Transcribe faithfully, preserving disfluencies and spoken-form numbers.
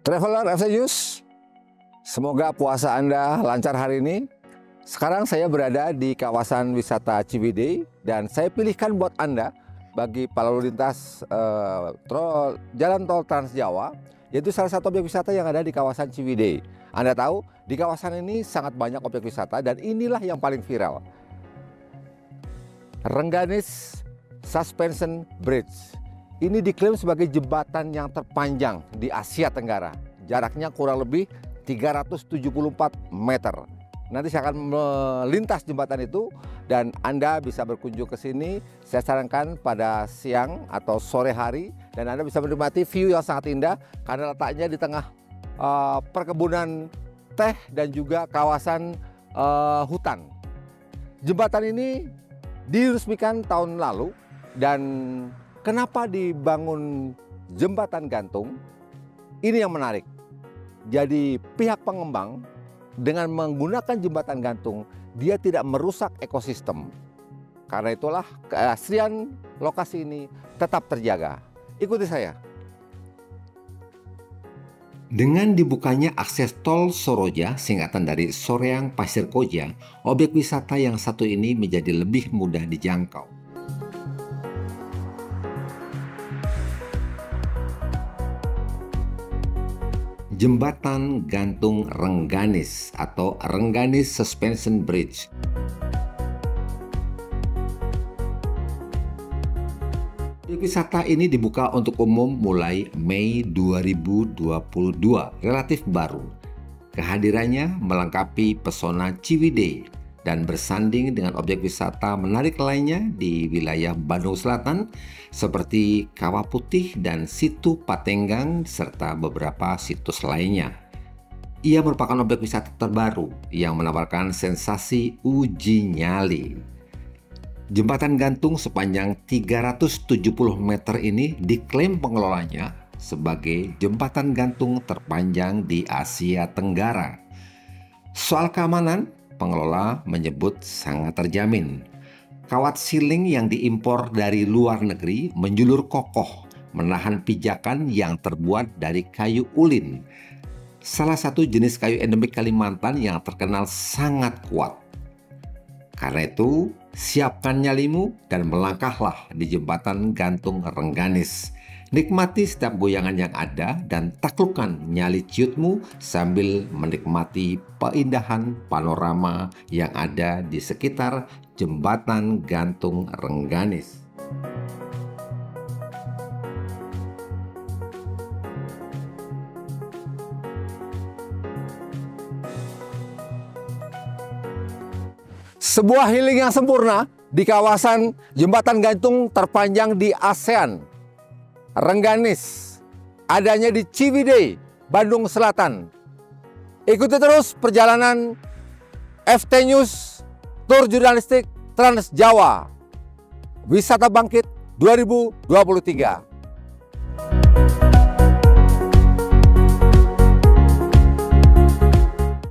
Traveler F T News, semoga puasa Anda lancar hari ini. Sekarang saya berada di kawasan wisata Ciwidey dan saya pilihkan buat Anda bagi lalu lintas uh, tol, jalan tol Trans Jawa, yaitu salah satu objek wisata yang ada di kawasan Ciwidey. Anda tahu di kawasan ini sangat banyak objek wisata dan inilah yang paling viral. Rengganis Suspension Bridge. Ini diklaim sebagai jembatan yang terpanjang di Asia Tenggara. Jaraknya kurang lebih tiga ratus tujuh puluh empat meter. Nanti saya akan melintas jembatan itu dan Anda bisa berkunjung ke sini. Saya sarankan pada siang atau sore hari dan Anda bisa menikmati view yang sangat indah karena letaknya di tengah uh, perkebunan teh dan juga kawasan uh, hutan. Jembatan ini diresmikan tahun lalu dan kenapa dibangun jembatan gantung? Ini yang menarik. Jadi pihak pengembang dengan menggunakan jembatan gantung, dia tidak merusak ekosistem. Karena itulah keaslian lokasi ini tetap terjaga. Ikuti saya. Dengan dibukanya akses tol Soroja, singkatan dari Soreang Pasir Koja, objek wisata yang satu ini menjadi lebih mudah dijangkau. Jembatan gantung Rengganis atau Rengganis Suspension Bridge. Wisata ini dibuka untuk umum mulai Mei dua ribu dua puluh dua, relatif baru. Kehadirannya melengkapi pesona Ciwidey dan bersanding dengan objek wisata menarik lainnya di wilayah Bandung Selatan seperti Kawah Putih dan Situ Patenggang serta beberapa situs lainnya. Ia merupakan objek wisata terbaru yang menawarkan sensasi uji nyali. Jembatan gantung sepanjang tiga ratus tujuh puluh meter ini diklaim pengelolanya sebagai jembatan gantung terpanjang di Asia Tenggara. Soal keamanan, pengelola menyebut sangat terjamin. Kawat siling yang diimpor dari luar negeri menjulur kokoh, menahan pijakan yang terbuat dari kayu ulin. Salah satu jenis kayu endemik Kalimantan yang terkenal sangat kuat. Karena itu, siapkan nyalimu dan melangkahlah di jembatan gantung Rengganis. Nikmati setiap goyangan yang ada dan taklukkan nyali ciutmu sambil menikmati keindahan panorama yang ada di sekitar jembatan gantung Rengganis. Sebuah healing yang sempurna di kawasan jembatan gantung terpanjang di ASEAN. Rengganis, adanya di Ciwidey, Bandung Selatan. Ikuti terus perjalanan F T News Tur Jurnalistik Trans Jawa Wisata Bangkit dua ribu dua puluh tiga.